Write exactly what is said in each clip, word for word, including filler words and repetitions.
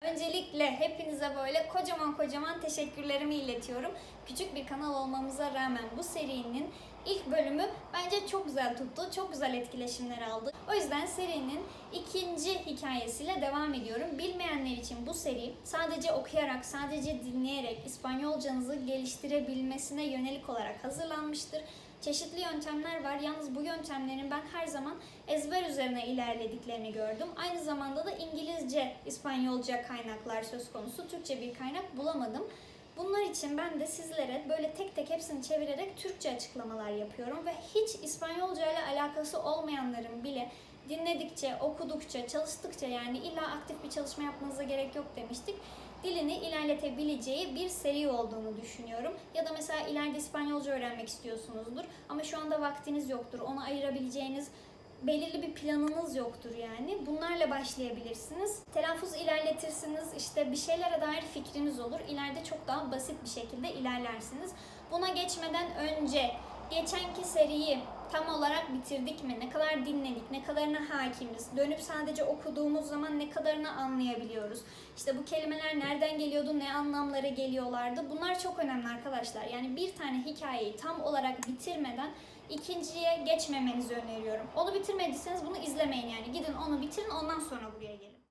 Öncelikle hepinize böyle kocaman kocaman teşekkürlerimi iletiyorum. Küçük bir kanal olmamıza rağmen bu serinin ilk bölümü bence çok güzel tuttu, çok güzel etkileşimler aldı. O yüzden serinin ikinci hikayesiyle devam ediyorum. Bilmeyenler için bu seri sadece okuyarak, sadece dinleyerek İspanyolcanızı geliştirebilmesine yönelik olarak hazırlanmıştır. Çeşitli yöntemler var. Yalnız bu yöntemlerin ben her zaman ezber üzerine ilerlediklerini gördüm. Aynı zamanda da İngilizce, İspanyolca kaynaklar söz konusu. Türkçe bir kaynak bulamadım. Bunlar için ben de sizlere böyle tek tek hepsini çevirerek Türkçe açıklamalar yapıyorum. Ve hiç İspanyolca ile alakası olmayanların bile dinledikçe, okudukça, çalıştıkça, yani illa aktif bir çalışma yapmanıza gerek yok demiştik, dilini ilerletebileceği bir seri olduğunu düşünüyorum. Ya da mesela ileride İspanyolca öğrenmek istiyorsunuzdur ama şu anda vaktiniz yoktur. Ona ayırabileceğiniz belirli bir planınız yoktur yani. Bunlarla başlayabilirsiniz. Telaffuz ilerletirsiniz. İşte bir şeylere dair fikriniz olur. İleride çok daha basit bir şekilde ilerlersiniz. Buna geçmeden önce geçenki seriyi tam olarak bitirdik mi? Ne kadar dinledik? Ne kadarına hakimiz? Dönüp sadece okuduğumuz zaman ne kadarını anlayabiliyoruz? İşte bu kelimeler nereden geliyordu? Ne anlamlara geliyorlardı? Bunlar çok önemli arkadaşlar. Yani bir tane hikayeyi tam olarak bitirmeden ikinciye geçmemenizi öneriyorum. Onu bitirmediyseniz bunu izlemeyin yani. Gidin onu bitirin, ondan sonra buraya gelin.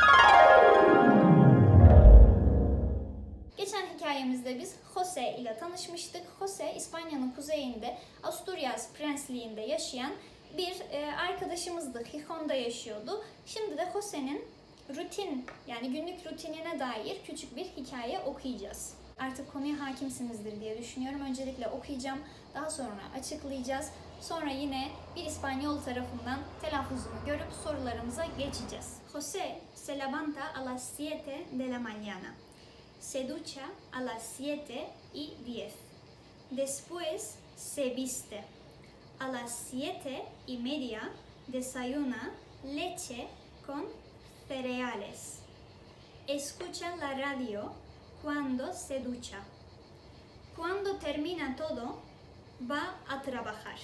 Geçen hikayemizde biz Jose ile tanışmıştık. Jose, İspanya'nın kuzeyinde, Asturias Prensliği'nde yaşayan bir e, arkadaşımızdı. Gijon'da yaşıyordu. Şimdi de Jose'nin rutin, yani günlük rutinine dair küçük bir hikaye okuyacağız. Artık konuya hakimsinizdir diye düşünüyorum. Öncelikle okuyacağım, daha sonra açıklayacağız. Sonra yine bir İspanyol tarafından telaffuzunu görüp sorularımıza geçeceğiz. Jose se levanta a las siete de la mañana. Se ducha a las siete y diez. Después se viste. A las siete y media desayuna leche con cereales. Escucha la radio cuando se ducha. Cuando termina todo, va a trabajar.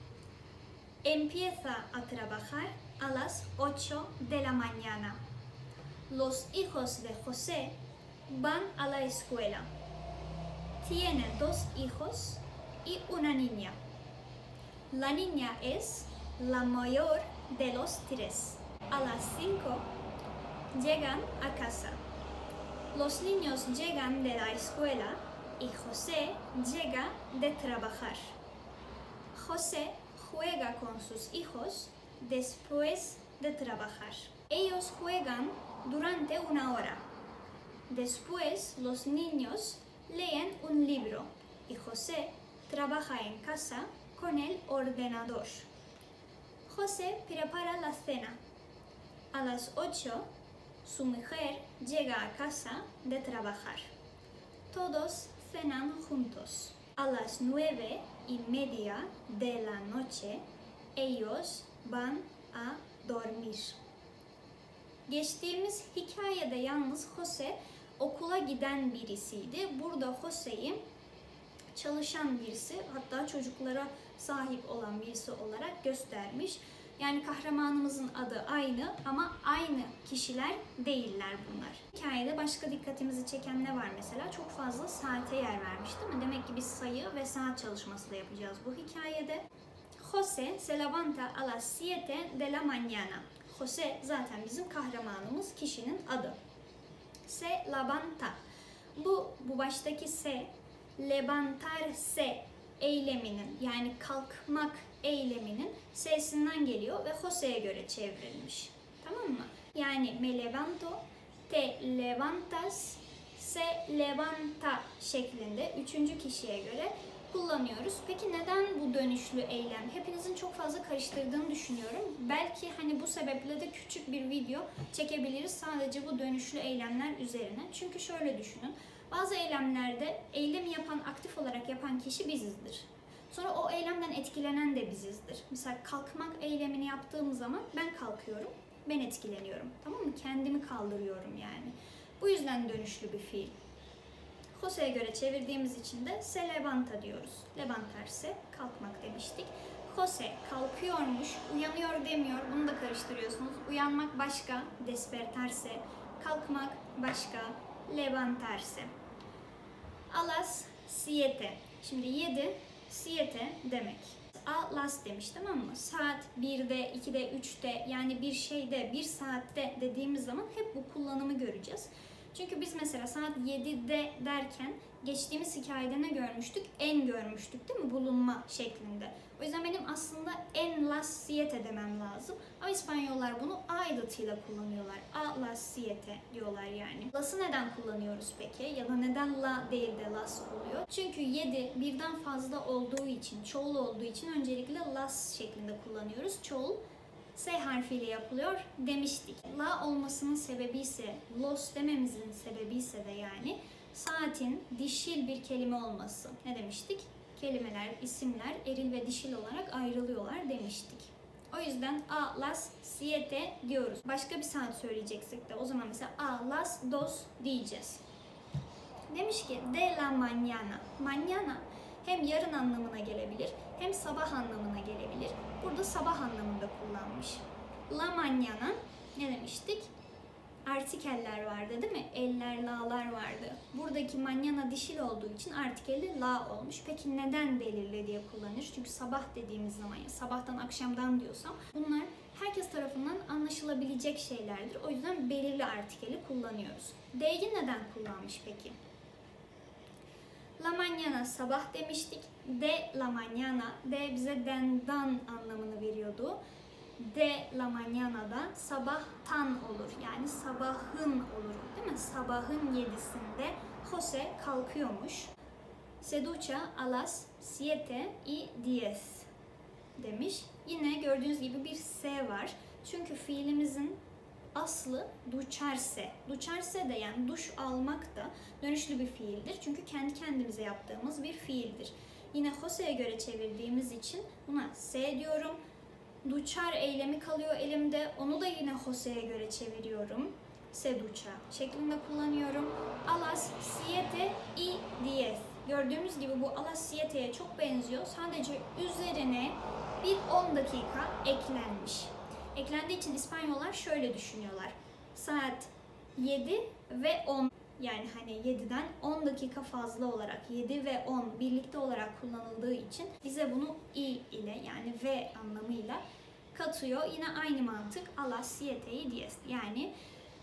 Empieza a trabajar a las ocho de la mañana. Los hijos de José van a la escuela. Tiene dos hijos y una niña. La niña es la mayor de los tres. A las cinco llegan a casa. Los niños llegan de la escuela y José llega de trabajar. José juega con sus hijos después de trabajar. Ellos juegan durante una hora. Después los niños leen un libro y José trabaja en casa con el ordenador. José prepara la cena. A las ocho, su mujer llega a casa de trabajar. Todos cenan juntos. A las nueve y media de la noche, ellos van a dormir. Geçtiğimiz hikayede yalnız Jose okula giden birisiydi. Burada Jose'yi çalışan birisi, hatta çocuklara sahip olan birisi olarak göstermiş. Yani kahramanımızın adı aynı ama aynı kişiler değiller bunlar. Hikayede başka dikkatimizi çeken ne var mesela? Çok fazla saate yer vermiş değil mi? Demek ki biz sayı ve saat çalışması da yapacağız bu hikayede. Jose se levanta a las siete de la mañana. Jose zaten bizim kahramanımız, kişinin adı. Se levanta. Bu, bu baştaki se, levantarse eyleminin, yani kalkmak eyleminin sesinden geliyor ve Jose'ye göre çevrilmiş. Tamam mı? Yani me levanto, te levantas, se levanta şeklinde üçüncü kişiye göre kullanıyoruz. Peki neden bu dönüşlü eylem? Hepinizin çok fazla karıştırdığını düşünüyorum. Belki hani bu sebeple de küçük bir video çekebiliriz sadece bu dönüşlü eylemler üzerine. Çünkü şöyle düşünün. Bazı eylemlerde eylemi yapan, aktif olarak yapan kişi bizizdir. Sonra o eylemden etkilenen de bizizdir. Mesela kalkmak eylemini yaptığım zaman ben kalkıyorum, ben etkileniyorum. Tamam mı? Kendimi kaldırıyorum yani. Bu yüzden dönüşlü bir fiil. Jose'ye göre çevirdiğimiz için de se levanta diyoruz. Levantarse kalkmak demiştik. Jose kalkıyormuş, uyanıyor demiyor. Bunu da karıştırıyorsunuz. Uyanmak başka, despertarse, kalkmak, başka, levantarse. A las siete. Şimdi yedi, siete demek. A las demiş, tamam mı? Saat birde, ikide, üçte, yani bir şeyde, bir saatte dediğimiz zaman hep bu kullanımı göreceğiz. Çünkü biz mesela saat yedide derken geçtiğimiz hikayede ne görmüştük? En görmüştük değil mi? Bulunma şeklinde. O yüzden benim aslında en las siete demem lazım. Ama İspanyollar bunu a edatıyla kullanıyorlar. A las siete diyorlar yani. Las'ı neden kullanıyoruz peki? Ya da neden la değil de las oluyor? Çünkü yedi birden fazla olduğu için, çoğul olduğu için öncelikle las şeklinde kullanıyoruz. Çoğul S harfiyle yapılıyor demiştik. La olmasının sebebi ise, los dememizin sebebi ise de yani saatin dişil bir kelime olması. Ne demiştik? Kelimeler, isimler eril ve dişil olarak ayrılıyorlar demiştik. O yüzden a las siete diyoruz. Başka bir saat söyleyeceksek de o zaman mesela a las dos diyeceğiz. Demiş ki de la mañana. Mañana hem yarın anlamına gelebilir hem sabah anlamına gelebilir. Burada sabah anlamında kullanmış. La mañana ne demiştik? Artikeller vardı değil mi? Eller, la'lar vardı. Buradaki mañana dişil olduğu için artikeli la olmuş. Peki neden belirli diye kullanır? Çünkü sabah dediğimiz zaman, ya sabahtan akşamdan diyorsam bunlar herkes tarafından anlaşılabilecek şeylerdir. O yüzden belirli artikeli kullanıyoruz. D'yi neden kullanmış peki? La mañana sabah demiştik. De la mañana, de bize dendan anlamını veriyordu. De la mañana'da sabahtan olur. Yani sabahın olur değil mi? Sabahın yedisinde Jose kalkıyormuş. Se ducha a las siete y diez demiş. Yine gördüğünüz gibi bir S var. Çünkü fiilimizin aslı ducharse. Ducharse de yani duş almak da dönüşlü bir fiildir. Çünkü kendi kendimize yaptığımız bir fiildir. Yine Jose'ye göre çevirdiğimiz için buna S diyorum. Duchar eylemi kalıyor elimde. Onu da yine Jose'ye göre çeviriyorum. Se ducha şeklinde kullanıyorum. A las siete y diez. Gördüğümüz gibi bu a las siete'ye çok benziyor. Sadece üzerine bir on dakika eklenmiş. Eklendiği için İspanyollar şöyle düşünüyorlar. Saat yedi ve on. Yani hani yediden on dakika fazla olarak yedi ve on birlikte olarak kullanıldığı için bize bunu i ile yani v anlamıyla katıyor. Yine aynı mantık a las siete y diez. Yani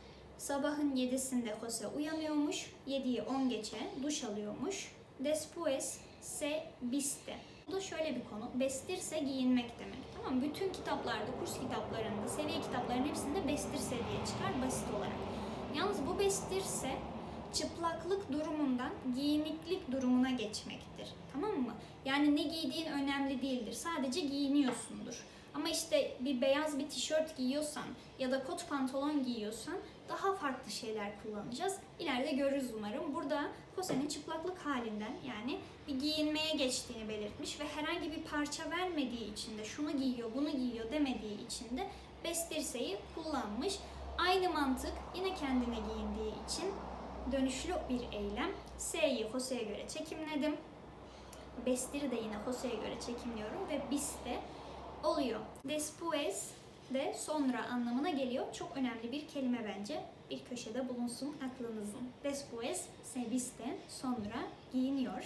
sabahın yedisinde Jose uyanıyormuş. yediyi on geçe duş alıyormuş. Después se viste. Bu da şöyle bir konu. Vestirse giyinmek demek. Tamam mı? Bütün kitaplarda, kurs kitaplarında, seviye kitaplarının hepsinde vestirse diye çıkar basit olarak. Yalnız bu vestirse çıplaklık durumundan giyiniklik durumuna geçmektir. Tamam mı? Yani ne giydiğin önemli değildir. Sadece giyiniyorsundur. Ama işte bir beyaz bir tişört giyiyorsan ya da kot pantolon giyiyorsan daha farklı şeyler kullanacağız. İleride görürüz umarım. Burada Jose'nin çıplaklık halinden yani bir giyinmeye geçtiğini belirtmiş ve herhangi bir parça vermediği için de şunu giyiyor, bunu giyiyor demediği için de vestirseyi kullanmış. Aynı mantık yine kendine giyindiği için dönüşlü bir eylem. S'yi Jose'ye göre çekimledim. Vestir'i de yine Jose'ye göre çekimliyorum ve viste oluyor. Después de sonra anlamına geliyor. Çok önemli bir kelime bence. Bir köşede bulunsun aklınızın. Después se viste, sonra giyiniyor.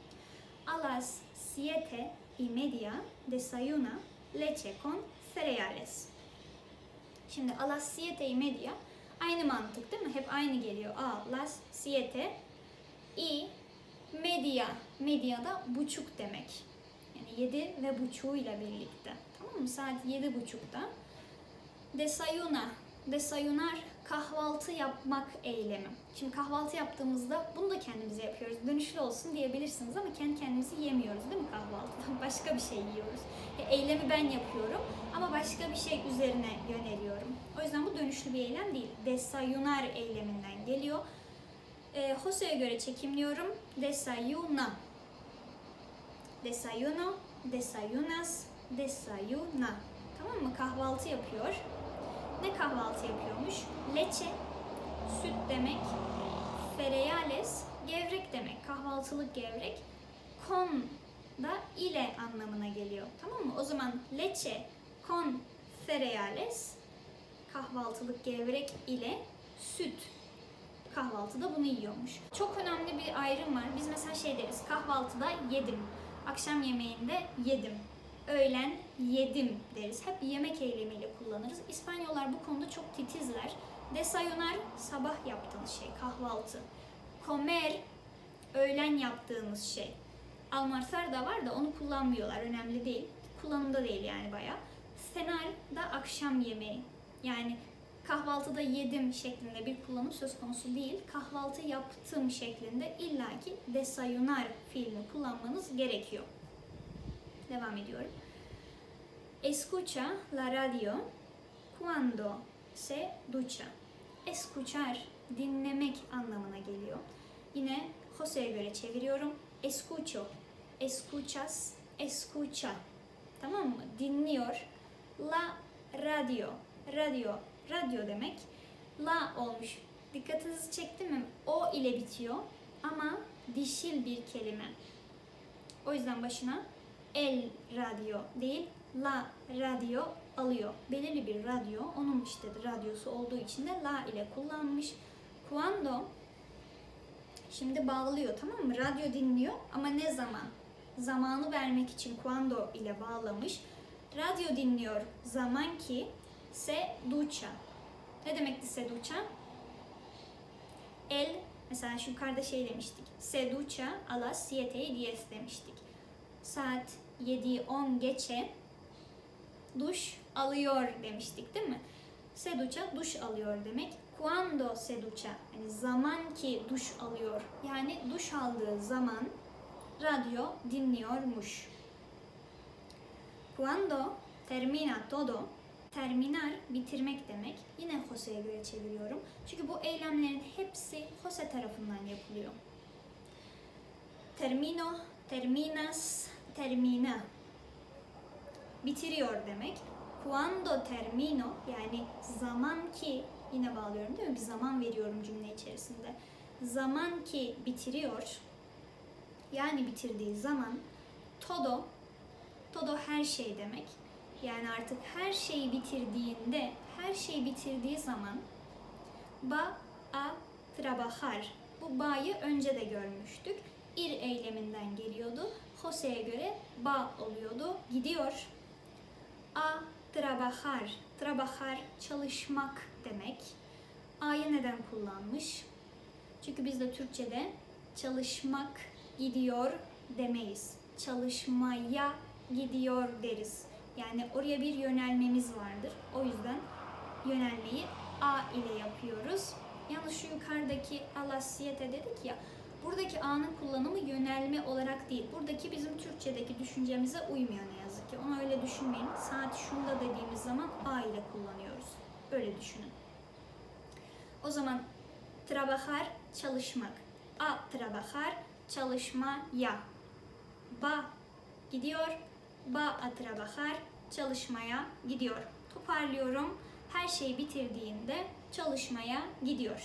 A las siete y media desayuna leche con cereales. Şimdi a las siete y media aynı mantık değil mi? Hep aynı geliyor. A las siete y media. Media da buçuk demek. Yani yedi ve buçuğuyla birlikte. Tamam mı? Saat yedi buçukta. Desayuna. Desayunar kahvaltı yapmak eylemi. Şimdi kahvaltı yaptığımızda bunu da kendimize yapıyoruz. Dönüşlü olsun diyebilirsiniz ama kendi kendimizi yemiyoruz değil mi kahvaltıda? Başka bir şey yiyoruz. E, eylemi ben yapıyorum ama başka bir şey üzerine yöneliyorum. O yüzden bu dönüşlü bir eylem değil. Desayunar eyleminden geliyor. E, Jose'ye göre çekimliyorum. Desayuna. Desayuno, desayunas, desayuna. Tamam mı? Kahvaltı yapıyor. Ne kahvaltı yapıyormuş? Leche, süt demek. Cereales, gevrek demek. Kahvaltılık gevrek. Con da ile anlamına geliyor. Tamam mı? O zaman leche con cereales, kahvaltılık gevrek ile süt. Kahvaltıda bunu yiyormuş. Çok önemli bir ayrım var. Biz mesela şey deriz, kahvaltıda yedim, akşam yemeğinde yedim, öğlen yedim deriz. Hep yemek eylemiyle kullanırız. İspanyollar bu konuda çok titizler. Desayunar, sabah yaptığınız şey, kahvaltı. Comer, öğlen yaptığınız şey. Almarsar da var da onu kullanmıyorlar, önemli değil. Kullanımda değil yani bayağı. Cenar da akşam yemeği. Yani kahvaltıda yedim şeklinde bir kullanım söz konusu değil. Kahvaltı yaptım şeklinde illaki desayunar fiilini kullanmanız gerekiyor. Devam ediyorum. Escucha la radio cuando se ducha. Escuchar, dinlemek anlamına geliyor. Yine Jose'ye göre çeviriyorum. Escucho, escuchas, escucha. Tamam mı? Dinliyor. La radio, radio, radyo demek. La olmuş. Dikkatinizi çekti mi? O ile bitiyor ama dişil bir kelime. O yüzden başına el radyo değil, la radyo alıyor. Belirli bir radyo, onun işte radyosu olduğu için de la ile kullanmış. Cuando, şimdi bağlıyor, tamam mı? Radyo dinliyor ama ne zaman? Zamanı vermek için cuando ile bağlamış. Radyo dinliyor zaman ki se ducha. Ne demekti se ducha? El, mesela şu yukarıda şey demiştik. Se ducha a las siete y diez demiştik. Saat yedi on geçe duş alıyor demiştik değil mi? Se ducha duş alıyor demek. Cuando se ducha, yani zaman ki duş alıyor. Yani duş aldığı zaman radyo dinliyormuş. Cuando termina todo, terminar bitirmek demek. Yine Jose'ye göre çeviriyorum. Çünkü bu eylemlerin hepsi Jose tarafından yapılıyor. Termino, terminas, termina. Bitiriyor demek. Cuando termino, yani zaman ki, yine bağlıyorum değil mi? Bir zaman veriyorum cümle içerisinde. Zaman ki bitiriyor, yani bitirdiği zaman, todo, todo her şey demek. Yani artık her şeyi bitirdiğinde, her şeyi bitirdiği zaman va a trabajar. Bu ba'yı önce de görmüştük. Ir eyleminden geliyordu. Jose'ye göre ba oluyordu. Gidiyor. A trabajar. Trabajar çalışmak demek. A'yı neden kullanmış? Çünkü biz de Türkçe'de çalışmak gidiyor demeyiz. Çalışmaya gidiyor deriz. Yani oraya bir yönelmemiz vardır. O yüzden yönelmeyi A ile yapıyoruz. Yalnız şu yukarıdaki a las siete dedik ya, buradaki A'nın kullanımı yönelme olarak değil. Buradaki bizim Türkçedeki düşüncemize uymuyor ne yazık ki. Onu öyle düşünmeyin. Saat şunda dediğimiz zaman A ile kullanıyoruz. Öyle düşünün. O zaman trabajar çalışmak. A trabajar çalışmaya. Ba gidiyor. Va a trabajar çalışmaya gidiyor. Toparlıyorum. Her şeyi bitirdiğinde çalışmaya gidiyor.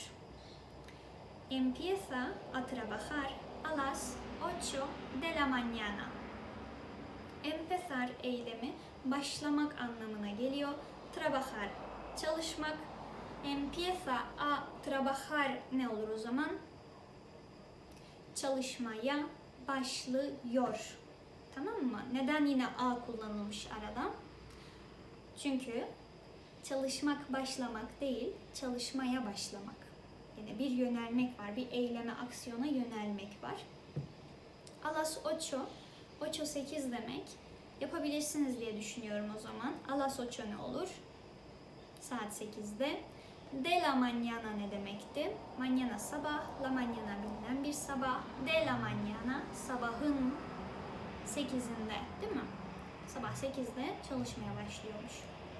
Empieza a trabajar a las ocho de la mañana. Empezar eylemi başlamak anlamına geliyor. Trabajar çalışmak. Empieza a trabajar ne olur o zaman? Çalışmaya başlıyor. Tamam mı? Neden yine A kullanılmış arada? Çünkü çalışmak başlamak değil, çalışmaya başlamak. Yani bir yönelmek var, bir eyleme, aksiyona yönelmek var. A las ocho, ocho sekiz demek. Yapabilirsiniz diye düşünüyorum o zaman. A las ocho ne olur? Saat sekizde. De la mañana ne demekti? Mañana sabah, la mañana bilinen bir sabah. De la mañana sabahın sekizinde, değil mi? Sabah sekizde çalışmaya başlıyormuş.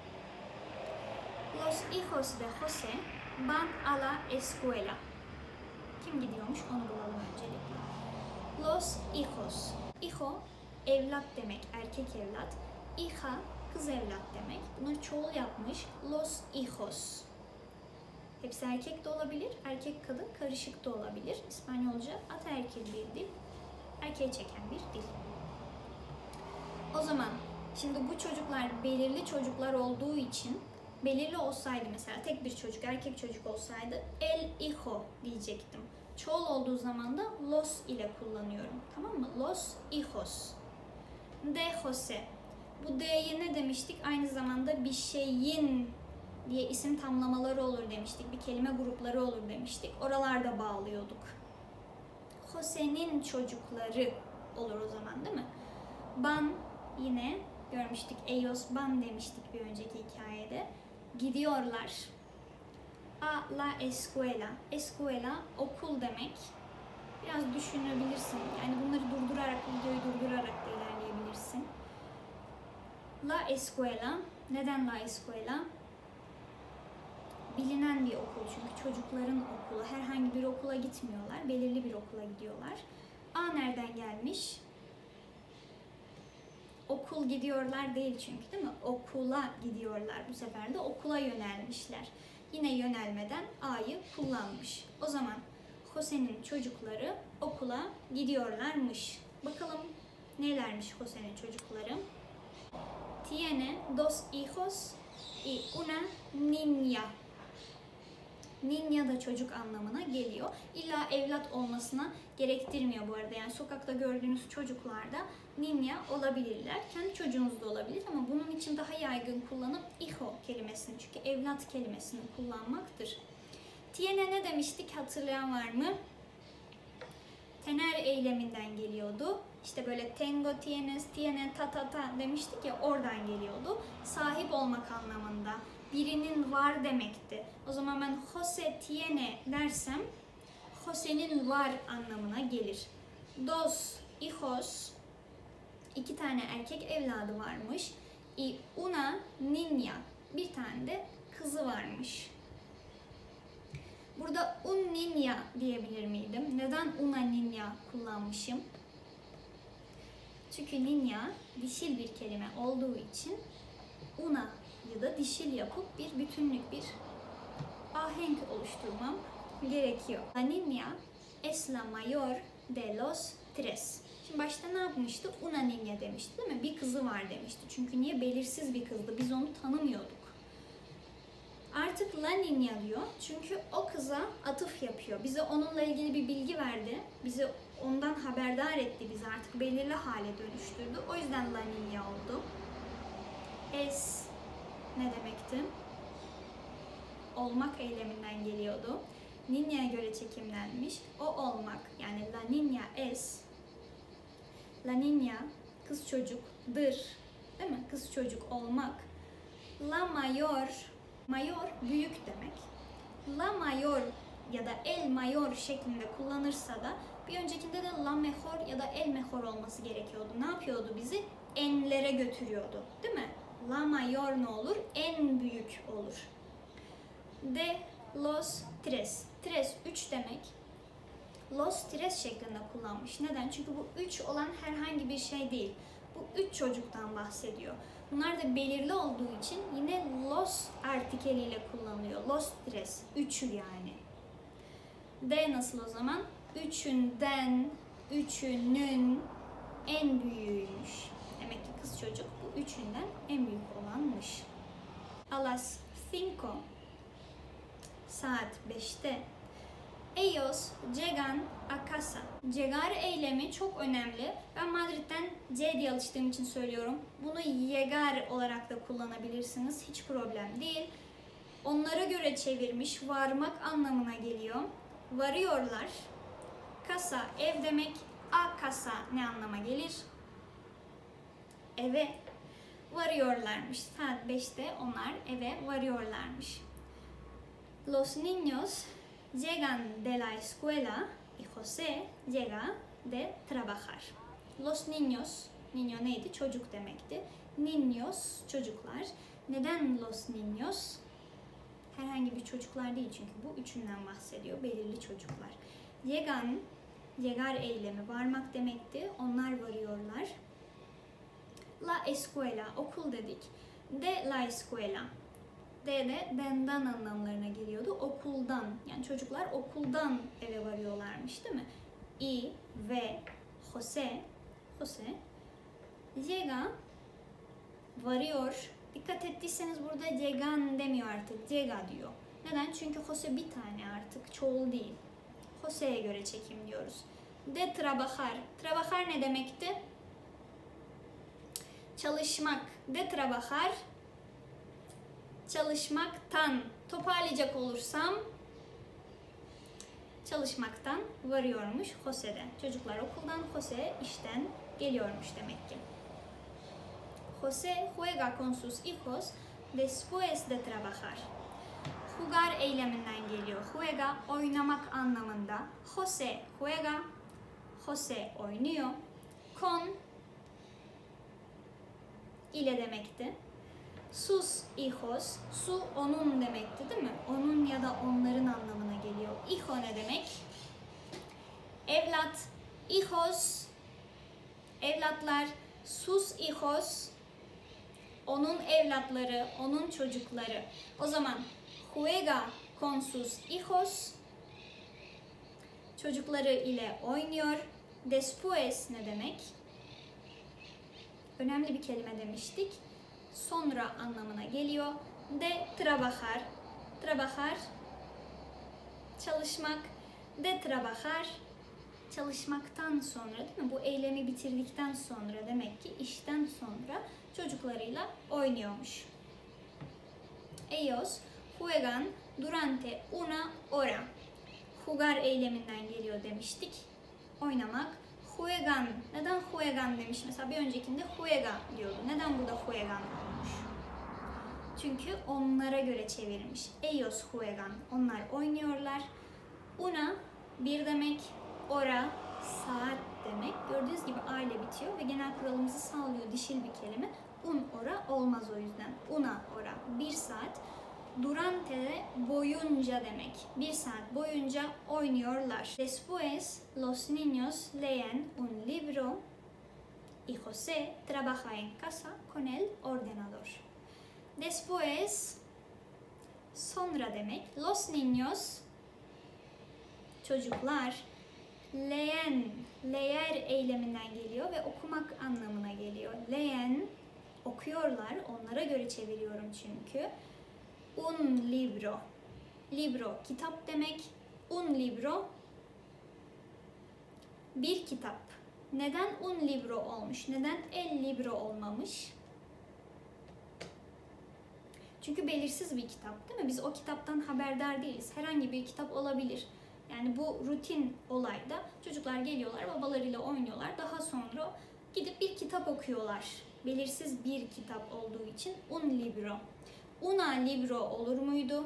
Los hijos de José van a la escuela. Kim gidiyormuş onu bulalım öncelikle. Los hijos. Hijo evlat demek, erkek evlat. Hija kız evlat demek. Bunları çoğul yapmış. Los hijos. Hepsi erkek de olabilir, erkek kadın karışık da olabilir. İspanyolca ataerkil bir dil, erkeğe çeken bir dil. O zaman şimdi bu çocuklar belirli çocuklar olduğu için belirli olsaydı mesela tek bir çocuk, erkek çocuk olsaydı el hijo diyecektim. Çoğul olduğu zaman da los ile kullanıyorum. Tamam mı? Los hijos. De Jose. Bu D'ye ne demiştik? Aynı zamanda bir şeyin diye isim tamlamaları olur demiştik. Bir kelime grupları olur demiştik. Oralarda bağlıyorduk. Jose'nin çocukları olur o zaman değil mi? Ban yine görmüştük. Ellos van demiştik bir önceki hikayede. Gidiyorlar. A la escuela. Escuela okul demek. Biraz düşünebilirsin. Yani bunları durdurarak, videoyu durdurarak da ilerleyebilirsin. La escuela. Neden la escuela? Bilinen bir okul çünkü çocukların okulu. Herhangi bir okula gitmiyorlar. Belirli bir okula gidiyorlar. A nereden gelmiş? Okul gidiyorlar değil çünkü değil mi? Okula gidiyorlar. Bu sefer de okula yönelmişler. Yine yönelmeden A'yı kullanmış. O zaman Jose'nin çocukları okula gidiyorlarmış. Bakalım nelermiş Jose'nin çocukları? Tiene dos hijos y una niña. Niña da çocuk anlamına geliyor. İlla evlat olmasına gerektirmiyor bu arada. Yani sokakta gördüğünüz çocuklarda niña olabilirler. Kendi çocuğunuz da olabilir ama bunun için daha yaygın kullanım hijo kelimesini. Çünkü evlat kelimesini kullanmaktır. Tiene ne demiştik? Hatırlayan var mı? Tener eyleminden geliyordu. İşte böyle tengo, tienes, tiene, ta ta ta demiştik ya, oradan geliyordu. Sahip olmak anlamında. Birinin var demekti. O zaman ben Jose tiene dersem Jose'nin var anlamına gelir. Dos hijos, iki tane erkek evladı varmış. Y una niña, bir tane de kızı varmış. Burada un niña diyebilir miydim? Neden una niña kullanmışım? Çünkü niña dişil bir kelime olduğu için una ya da dişil yapıp bir bütünlük, bir ahenk oluşturmam gerekiyor. La niña es la mayor de los tres. Şimdi başta ne yapmıştı? Una niña demişti değil mi? Bir kızı var demişti. Çünkü niye? Belirsiz bir kızdı. Biz onu tanımıyorduk. Artık la niña diyor. Çünkü o kıza atıf yapıyor. Bize onunla ilgili bir bilgi verdi. Bizi ondan haberdar etti. Bizi artık belirli hale dönüştürdü. O yüzden la niña oldu. Es ne demekti? Olmak eyleminden geliyordu. Niña'ya göre çekimlenmiş. O olmak, yani la niña es. La niña kız çocukdır. Değil mi? Kız çocuk olmak. La mayor, mayor büyük demek. La mayor ya da el mayor şeklinde kullanırsa da bir öncekinde de la mejor ya da el mejor olması gerekiyordu. Ne yapıyordu bizi? Enlere götürüyordu. Değil mi? La mayor ne olur? En büyük olur. De los tres. Tres üç demek. Los tres şeklinde kullanmış. Neden? Çünkü bu üç olan herhangi bir şey değil. Bu üç çocuktan bahsediyor. Bunlar da belirli olduğu için yine los artikeliyle kullanılıyor. Los tres. Üçü yani. De nasıl o zaman? Üçünden, üçünün en büyüğüymüş. Demek ki kız çocuk bu üçünden en büyük olanmış. A las cinco. Saat beşte. Ellos llegan a casa. Llegar eylemi çok önemli. Ben Madrid'den C diye alıştığım için söylüyorum. Bunu llegar olarak da kullanabilirsiniz. Hiç problem değil. Onlara göre çevirmiş. Varmak anlamına geliyor. Varıyorlar. Casa ev demek. A casa ne anlama gelir? Eve varıyorlarmış. Saat beşte onlar eve varıyorlarmış. Los niños llegan de la escuela y José llega de trabajar. Los niños, niño neydi? Çocuk demekti. Niños, çocuklar. Neden los niños? Herhangi bir çocuklar değil çünkü bu üçünden bahsediyor. Belirli çocuklar. Llegan, llegar eylemi varmak demekti. Onlar varıyorlar. La escuela, okul dedik. De la escuela. De de denden anlamlarına geliyordu. Okuldan. Yani çocuklar okuldan eve varıyorlarmış değil mi? Y ve José José llega varıyor Dikkat ettiyseniz burada llegan demiyor artık. Llega diyor. Neden? Çünkü Jose bir tane artık. Çoğul değil. Jose'ye göre çekim diyoruz. De trabajar. Trabajar ne demekti? Çalışmak. De trabajar. Çalışmaktan. Toparlayacak olursam çalışmaktan varıyormuş Jose'de. Çocuklar okuldan, Jose işten geliyormuş demek ki. Jose juega con sus hijos después de trabajar. Jugar eyleminden geliyor. Juega oynamak anlamında. Jose juega. Jose oynuyor. Con ile demekti. Sus hijos. Su onun demekti değil mi? Onun ya da onların anlamına geliyor. Hijo ne demek? Evlat. Hijos. Evlatlar. Sus hijos. Onun evlatları, onun çocukları. O zaman juega con sus hijos. Çocukları ile oynuyor. Después ne demek? Önemli bir kelime demiştik. Sonra anlamına geliyor. De trabajar. Trabajar. Çalışmak. De trabajar. Çalışmaktan sonra değil mi? Bu eylemi bitirdikten sonra demek ki işten sonra çocuklarıyla oynuyormuş. Ellos juegan durante una hora. Jugar eyleminden geliyor demiştik. Oynamak. Juegan. Neden juegan demiş? Mesela bir öncekinde juega diyordu. Neden burada juegan olmuş? Çünkü onlara göre çevirmiş. Ellos juegan. Onlar oynuyorlar. Una bir demek. Hora saat demek. Gördüğünüz gibi a ile bitiyor ve genel kuralımızı sağlıyor. Dişil bir kelime. Un hora olmaz o yüzden. Una hora. Bir saat. Durante de boyunca demek. Bir saat boyunca oynuyorlar. Después los niños leen un libro y José trabaja en casa con el ordenador. Después sonra demek. Los niños çocuklar leen, leer eyleminden geliyor ve okumak anlamına geliyor. Leen, okuyorlar. Onlara göre çeviriyorum çünkü. Un libro. Libro, kitap demek. Un libro, bir kitap. Neden un libro olmuş? Neden el libro olmamış? Çünkü belirsiz bir kitap değil mi? Biz o kitaptan haberdar değiliz. Herhangi bir kitap olabilir. Yani bu rutin olayda çocuklar geliyorlar, babalarıyla oynuyorlar. Daha sonra gidip bir kitap okuyorlar. Belirsiz bir kitap olduğu için un libro. Una libro olur muydu?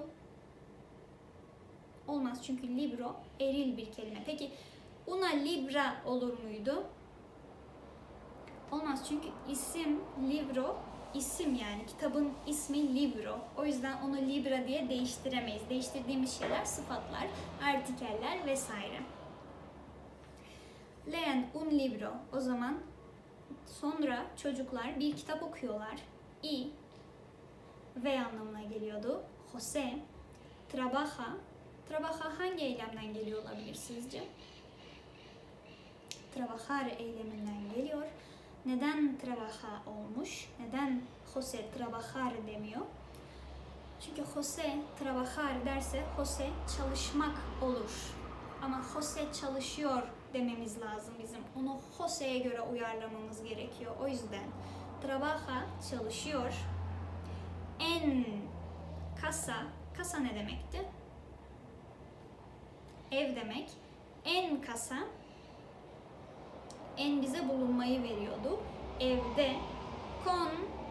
Olmaz çünkü libro eril bir kelime. Peki una libra olur muydu? Olmaz çünkü isim libro isim yani kitabın ismi libro. O yüzden onu libra diye değiştiremeyiz. Değiştirdiğimiz şeyler sıfatlar, artikeller vesaire. Leen un libro. O zaman sonra çocuklar bir kitap okuyorlar. Y ve anlamına geliyordu. José trabaja. Trabaja hangi eylemden geliyor olabilir sizce? Trabajar eyleminden geliyor. Neden trabaja olmuş? Neden José trabajar demiyor? Çünkü José trabajar derse José çalışmak olur. Ama José çalışıyor dememiz lazım bizim. Onu José'ye göre uyarlamamız gerekiyor. O yüzden trabaja çalışıyor. En casa, casa ne demekti? Ev demek. En casa, en bize bulunmayı veriyordu. Evde con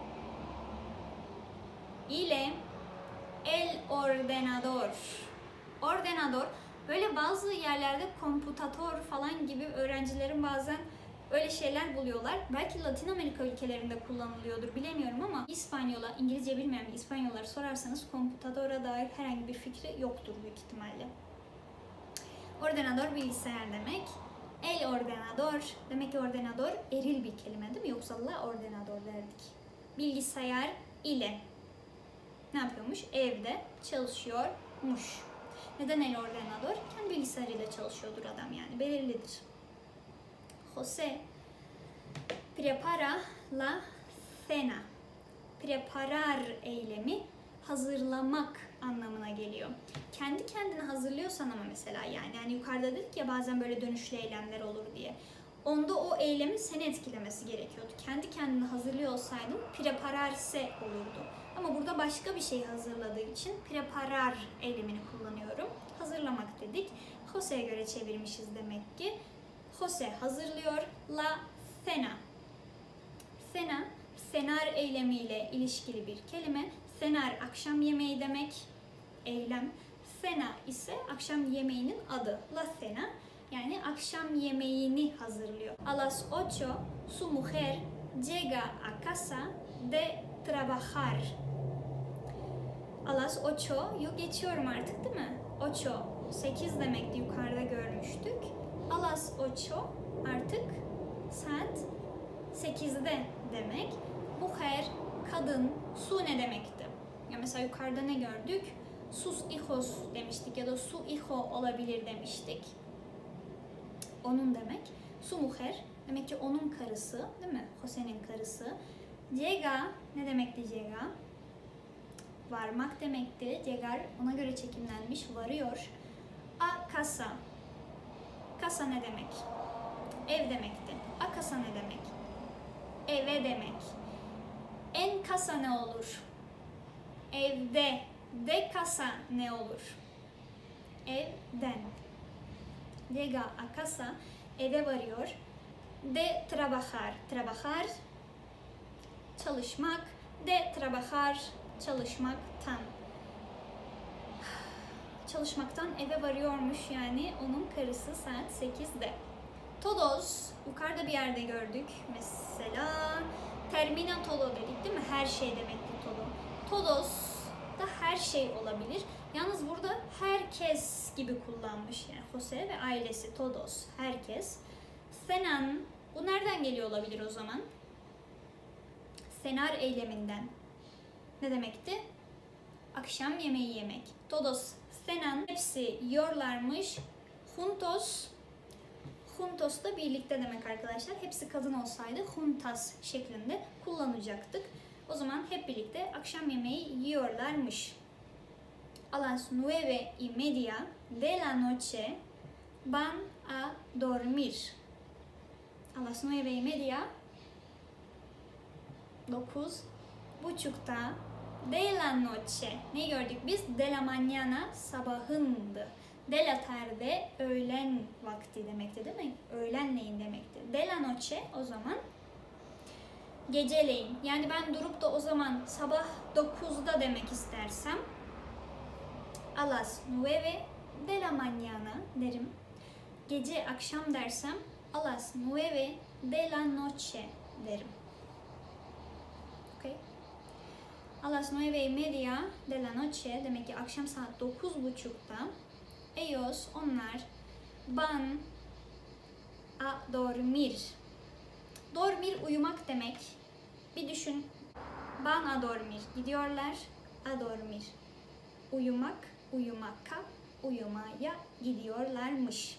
ile el ordenador. Ordenador. Böyle bazı yerlerde komputator falan gibi öğrencilerin bazen öyle şeyler buluyorlar. Belki Latin Amerika ülkelerinde kullanılıyordur bilemiyorum ama İspanyola, İngilizce bilmeyen bir İspanyollara sorarsanız komputadora dair herhangi bir fikri yoktur büyük ihtimalle. Ordenador bilgisayar demek. El ordenador. Demek ki ordenador eril bir kelime değil mi? Yoksa la ordenador derdik. Bilgisayar ile ne yapıyormuş? Evde çalışıyormuş. Neden el ordenador? Kendi bilgisayarıyla çalışıyordur adam yani. Belirlidir. José prepara la cena. Preparar eylemi hazırlamak anlamına geliyor. Kendi kendine hazırlıyorsan ama mesela yani, yani yukarıda dedik ya bazen böyle dönüşlü eylemler olur diye. Onda o eylemin seni etkilemesi gerekiyordu. Kendi kendine hazırlıyor olsaydın prepararse olurdu. Ama burada başka bir şey hazırladığı için preparar eylemini kullanıyorum. Hazırlamak dedik. Jose'ye göre çevirmişiz demek ki. Jose hazırlıyor. La cena. Cena, cenar eylemiyle ilişkili bir kelime. Cenar akşam yemeği demek. Eylem. Cena ise akşam yemeğinin adı. La cena yani akşam yemeğini hazırlıyor. A las ocho su mujer llega a casa de trabajar. A las ocho, yo geçiyorum artık değil mi? Ocho, sekiz demekti, yukarıda görmüştük. A las ocho artık saat sekizde demek. Mujer, kadın, su ne demekti? Ya mesela yukarıda ne gördük? Sus hijos demiştik ya da su hijo olabilir demiştik. Onun demek. Su mujer demek ki onun karısı değil mi? Jose'nin karısı. Llega ne demekti llega? Varmak demekti. Llegar ona göre çekimlenmiş, varıyor. A casa. Casa ne demek? Ev demekti. A casa ne demek? Eve demek. En casa ne olur? Evde. De casa ne olur? Evden. Llega a casa, eve varıyor. De trabajar. Trabajar, çalışmak. De trabajar, çalışmaktan. Çalışmaktan eve varıyormuş yani onun karısı saat sekizde. Todos, yukarıda bir yerde gördük. Mesela termina todo dedik değil mi? Her şey demekti todo. Todos da her şey olabilir. Yalnız burada herkes gibi kullanmış yani Jose ve ailesi todos, herkes. Cenan, bu nereden geliyor olabilir o zaman? Cenar eyleminden. Ne demekti? Akşam yemeği yemek. Todos cenan, hepsi yiyorlarmış. Juntos, juntos da birlikte demek arkadaşlar. Hepsi kadın olsaydı juntas şeklinde kullanacaktık. O zaman hep birlikte akşam yemeği yiyorlarmış. A las nueve y media de la noche van a dormir. A las nueve y media, dokuz buçukta de la noche. Ne gördük biz? De la mañana, sabahındı. De la tarde, öğlen vakti demekti değil mi? Öğlenleyin demekti. De la noche o zaman geceleyin. Yani ben durup da o zaman sabah dokuzda demek istersem a las nueve de la mañana derim. Gece akşam dersem a las nueve de la noche derim. Okay. A las nueve y media de la noche demek ki akşam saat dokuz buçukta ellos, onlar van a dormir. Dormir uyumak demek. Bir düşün. Van a dormir. Gidiyorlar a dormir. Uyumak, uyumaka, uyumaya gidiyorlarmış.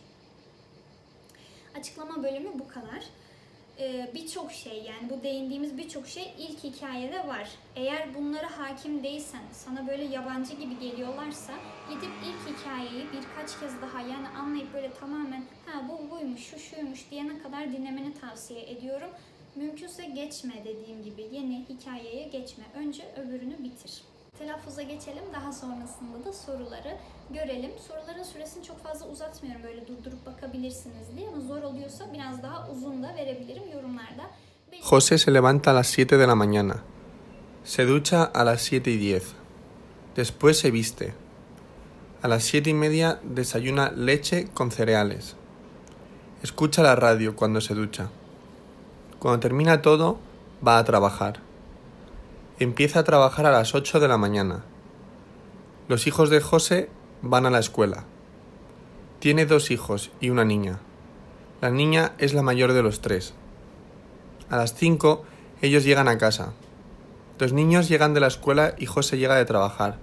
Açıklama bölümü bu kadar. Ee, birçok şey yani bu değindiğimiz birçok şey ilk hikayede var. Eğer bunlara hakim değilsen, sana böyle yabancı gibi geliyorlarsa gidip ilk hikayeyi birkaç kez daha yani anlayıp böyle tamamen ha bu buymuş, şu şuymuş diyene kadar dinlemeni tavsiye ediyorum. Mümkünse geçme dediğim gibi yeni hikayeye geçme. Önce öbürünü bitir. Telaffuza geçelim. Daha sonrasında da soruları görelim. Soruların süresini çok fazla uzatmıyorum. Böyle durdurup bakabilirsiniz diye ama zor oluyorsa biraz daha uzun da verebilirim yorumlarda. José se levanta a las siete de la mañana. Se ducha a las siete y diez. Después se viste. A las siete y media desayuna leche con cereales. Escucha la radio cuando se ducha. Cuando termina todo, va a trabajar. Empieza a trabajar a las ocho de la mañana. Los hijos de José van a la escuela. Tiene dos hijos y una niña. La niña es la mayor de los tres. A las cinco, ellos llegan a casa. Los niños llegan de la escuela y José llega de trabajar.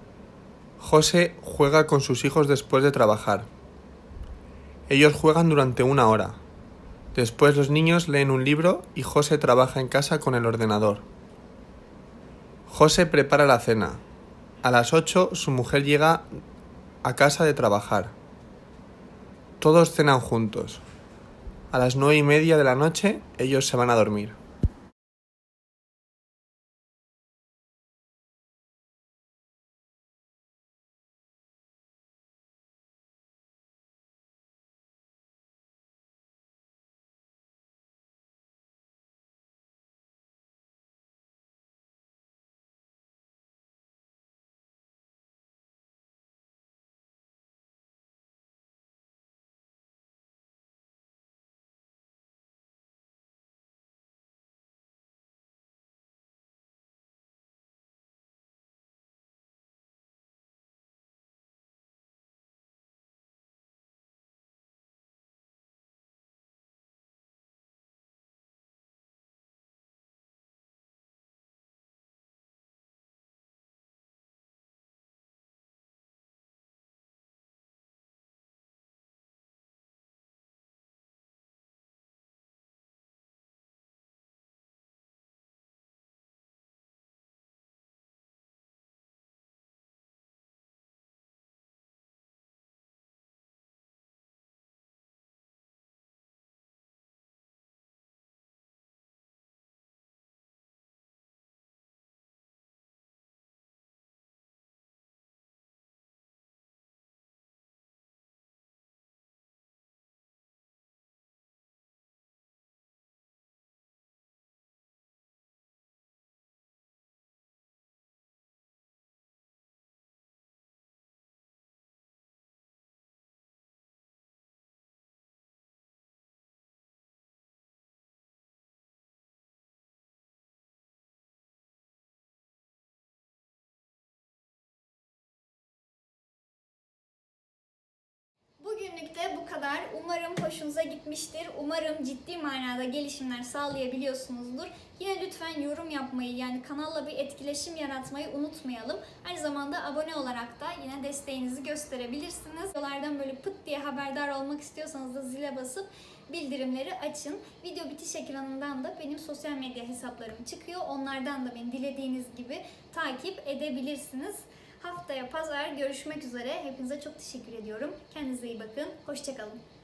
José juega con sus hijos después de trabajar. Ellos juegan durante una hora. Después los niños leen un libro y José trabaja en casa con el ordenador. José prepara la cena. A las ocho su mujer llega a casa de trabajar. Todos cenan juntos. A las nueve y media de la noche ellos se van a dormir. Bugünlük de bu kadar. Umarım hoşunuza gitmiştir. Umarım ciddi manada gelişimler sağlayabiliyorsunuzdur. Yine lütfen yorum yapmayı, yani kanalla bir etkileşim yaratmayı unutmayalım. Aynı zamanda abone olarak da yine desteğinizi gösterebilirsiniz. Videolardan böyle pıt diye haberdar olmak istiyorsanız da zile basıp bildirimleri açın. Video bitiş ekranından da benim sosyal medya hesaplarım çıkıyor. Onlardan da beni dilediğiniz gibi takip edebilirsiniz. Haftaya pazar görüşmek üzere. Hepinize çok teşekkür ediyorum. Kendinize iyi bakın. Hoşça kalın.